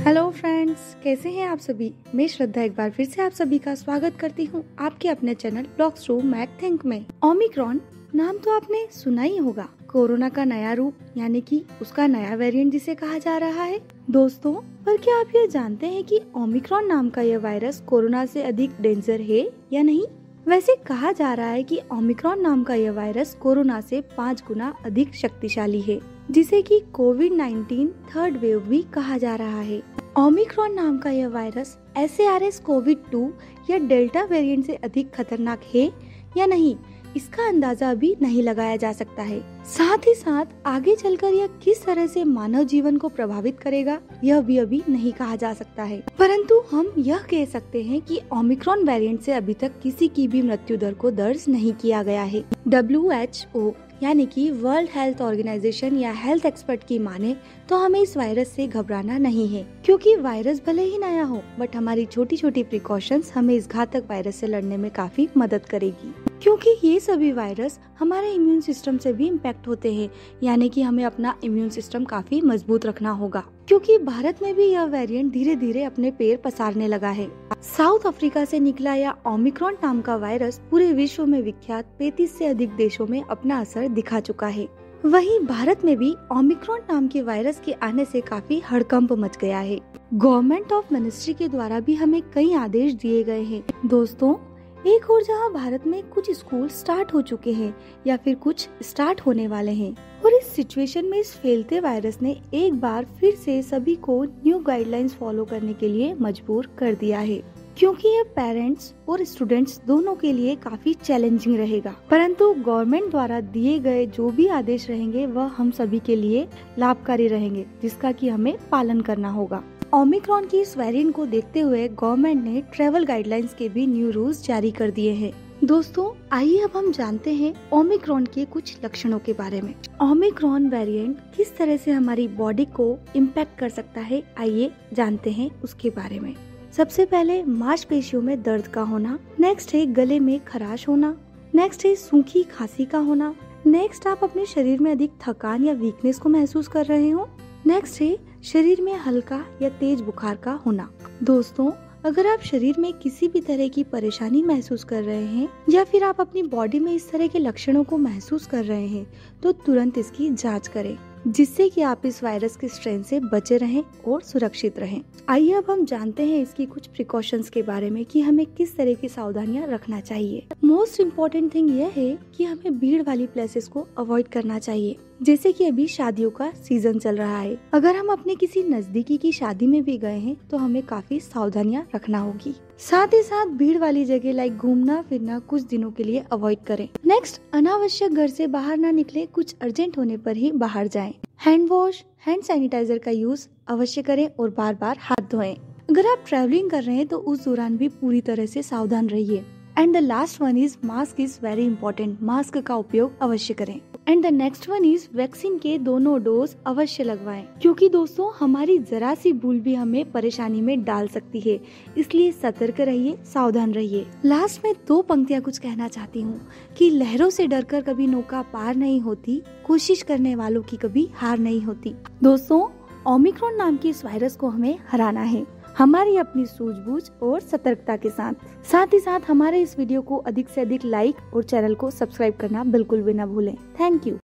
Hello friends, कैसे हैं आप सभी। मैं श्रद्धा एक बार फिर से आप सभी का स्वागत करती हूं आपके अपने channel blogs to make think में। ओमिक्रॉन नाम तो आपने सुना ही होगा, कोरोना का नया रूप यानी कि उसका नया वेरिएंट जिसे कहा जा रहा है। दोस्तों, पर क्या आप ये जानते हैं कि ओमिक्रॉन नाम का यह वायरस कोरोना से अधिक डेंजर है या नहीं। वैसे कहा जा रहा है कि ओमिक्रॉन नाम का यह वायरस कोरोना से 5 गुना अधिक शक्तिशाली है, जिसे कि कोविड-19 थर्ड वेव भी कहा जा रहा है। ओमिक्रॉन नाम का यह वायरस SARS-CoV-2 या डेल्टा वेरिएंट से अधिक खतरनाक है या नहीं, इसका अंदाजा अभी नहीं लगाया जा सकता है। साथ ही साथ आगे चलकर यह किस तरह से मानव जीवन को प्रभावित करेगा, यह भी अभी नहीं कहा जा सकता है। परंतु हम यह कह सकते हैं कि ओमिक्रॉन वेरिएंट से अभी तक किसी की भी मृत्यु दर को दर्ज नहीं किया गया है। WHO यानी कि वर्ल्ड हेल्थ ऑर्गेनाइजेशन या हेल्थ एक्सपर्ट की माने तो हमें इस वायरस से घबराना नहीं है, क्योंकि वायरस भले ही नया हो बट हमारी छोटी छोटी प्रिकॉशंस हमें इस घातक वायरस से लड़ने में काफी मदद करेगी। क्योंकि ये सभी वायरस हमारे इम्यून सिस्टम से भी इम्पैक्ट होते हैं, यानी कि हमें अपना इम्यून सिस्टम काफी मजबूत रखना होगा, क्योंकि भारत में भी यह वेरिएंट धीरे धीरे अपने पैर पसारने लगा है। साउथ अफ्रीका से निकला यह ओमिक्रॉन नाम का वायरस पूरे विश्व में विख्यात 35 से अधिक देशों में अपना असर दिखा चुका है। वहीं भारत में भी ओमिक्रॉन नाम के वायरस के आने से काफी हड़कंप मच गया है। गवर्नमेंट ऑफ मिनिस्ट्री के द्वारा भी हमें कई आदेश दिए गए हैं। दोस्तों, एक और जहां भारत में कुछ स्कूल स्टार्ट हो चुके हैं या फिर कुछ स्टार्ट होने वाले हैं, और इस सिचुएशन में इस फैलते वायरस ने एक बार फिर से सभी को न्यू गाइडलाइंस फॉलो करने के लिए मजबूर कर दिया है, क्योंकि ये पेरेंट्स और स्टूडेंट्स दोनों के लिए काफी चैलेंजिंग रहेगा। परंतु गवर्नमेंट द्वारा दिए गए जो भी आदेश रहेंगे वह हम सभी के लिए लाभकारी रहेंगे, जिसका कि हमें पालन करना होगा। ओमिक्रॉन की इस वेरिएंट को देखते हुए गवर्नमेंट ने ट्रैवल गाइडलाइंस के भी न्यू रूल्स जारी कर दिए हैं। दोस्तों, आइए अब हम जानते हैं ओमिक्रॉन के कुछ लक्षणों के बारे में। ओमिक्रॉन वेरिएंट किस तरह से हमारी बॉडी को इम्पैक्ट कर सकता है, आइए जानते हैं उसके बारे में। सबसे पहले मांसपेशियों में दर्द का होना, नेक्स्ट है गले में खराश होना, नेक्स्ट है सूखी खांसी का होना, नेक्स्ट आप अपने शरीर में अधिक थकान या वीकनेस को महसूस कर रहे हो, नेक्स्ट है शरीर में हल्का या तेज बुखार का होना। दोस्तों, अगर आप शरीर में किसी भी तरह की परेशानी महसूस कर रहे हैं या फिर आप अपनी बॉडी में इस तरह के लक्षणों को महसूस कर रहे हैं तो तुरंत इसकी जांच करें, जिससे कि आप इस वायरस के स्ट्रेन से बचे रहें और सुरक्षित रहें। आइए अब हम जानते हैं इसकी कुछ प्रिकॉशंस के बारे में कि हमें किस तरह की सावधानियां रखना चाहिए। मोस्ट इम्पोर्टेंट थिंग यह है कि हमें भीड़ वाली प्लेसेस को अवॉइड करना चाहिए, जैसे कि अभी शादियों का सीजन चल रहा है। अगर हम अपने किसी नजदीकी की शादी में भी गए हैं तो हमें काफी सावधानियां रखना होगी। साथ ही साथ भीड़ वाली जगह लाइक घूमना फिरना कुछ दिनों के लिए अवॉइड करें। नेक्स्ट, अनावश्यक घर से बाहर ना निकले, कुछ अर्जेंट होने पर ही बाहर जाएं। हैंड वॉश, हैंड सैनिटाइजर का यूज अवश्य करें और बार बार हाथ धोएं। अगर आप ट्रैवलिंग कर रहे हैं तो उस दौरान भी पूरी तरह से सावधान रहिए। And the last one is mask is very important, mask का उपयोग अवश्य करें। And the next one is vaccine के दोनों डोज अवश्य लगवाएं, क्योंकि दोस्तों हमारी जरा सी भूल भी हमें परेशानी में डाल सकती है, इसलिए सतर्क रहिए, सावधान रहिए। लास्ट में 2 पंक्तियां कुछ कहना चाहती हूँ कि लहरों से डरकर कभी नौका पार नहीं होती, कोशिश करने वालों की कभी हार नहीं होती। दोस्तों, ओमिक्रॉन नाम के इस वायरस को हमें हराना है, हमारी अपनी सूझबूझ और सतर्कता के साथ ही साथ हमारे इस वीडियो को अधिक से अधिक लाइक और चैनल को सब्सक्राइब करना बिल्कुल भी ना भूलें। Thank you.